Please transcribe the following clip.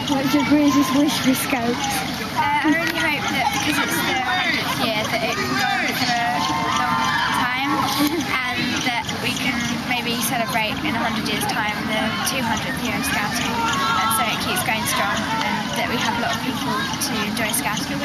What's your greatest wish for Scouts? I really hope that because it's the 100th year that it can go on for a long time and that we can maybe celebrate in 100 years' time the 200th year of Scouting, and so it keeps going strong and that we have a lot of people to enjoy Scouting with.